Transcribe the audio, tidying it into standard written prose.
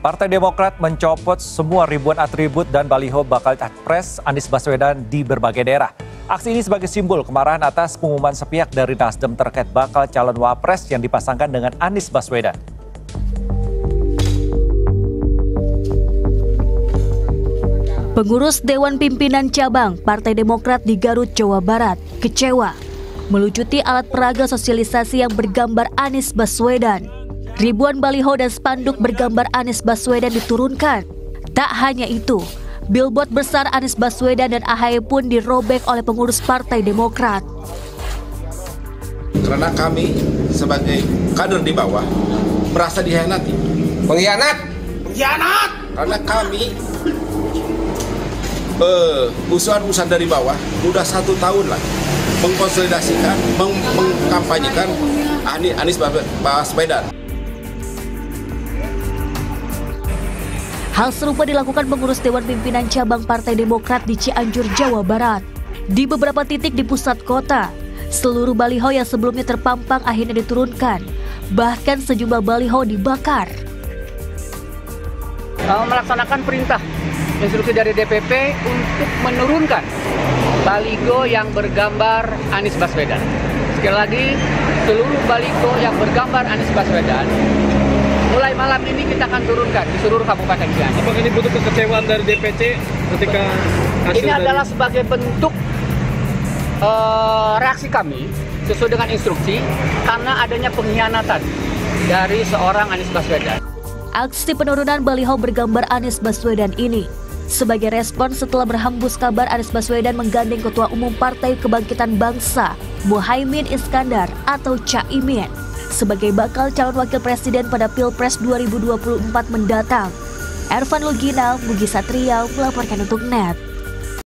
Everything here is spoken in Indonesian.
Partai Demokrat mencopot semua ribuan atribut dan baliho bakal capres Anies Baswedan di berbagai daerah. Aksi ini sebagai simbol kemarahan atas pengumuman sepihak dari Nasdem terkait bakal calon wapres yang dipasangkan dengan Anies Baswedan. Pengurus Dewan Pimpinan Cabang Partai Demokrat di Garut, Jawa Barat kecewa melucuti alat peraga sosialisasi yang bergambar Anies Baswedan. Ribuan baliho dan spanduk bergambar Anies Baswedan diturunkan. Tak hanya itu, billboard besar Anies Baswedan dan AHY pun dirobek oleh pengurus Partai Demokrat. Karena kami sebagai kader di bawah merasa dihianati. Pengkhianat! Karena kami usaha-usaha dari bawah udah 1 tahun lah mengkonsolidasikan, mengkampanyekan Anies Baswedan. Hal serupa dilakukan pengurus Dewan Pimpinan Cabang Partai Demokrat di Cianjur, Jawa Barat. Di beberapa titik di pusat kota, seluruh baliho yang sebelumnya terpampang akhirnya diturunkan. Bahkan sejumlah baliho dibakar. Melaksanakan perintah instruksi dari DPP untuk menurunkan baliho yang bergambar Anies Baswedan. Sekali lagi, seluruh baliho yang bergambar Anies Baswedan mulai malam ini kita akan turunkan di seluruh Kabupaten Cianjur. Apakah ini bentuk kekecewaan dari DPC ketika hasil ini adalah sebagai bentuk reaksi kami sesuai dengan instruksi karena adanya pengkhianatan dari seorang Anies Baswedan. Aksi penurunan baliho bergambar Anies Baswedan ini sebagai respon setelah berhembus kabar Anies Baswedan menggandeng Ketua Umum Partai Kebangkitan Bangsa Muhaimin Iskandar atau Caimin sebagai bakal calon wakil presiden pada Pilpres 2024 mendatang. Ervan Lugina, Mugi Satria melaporkan untuk NET.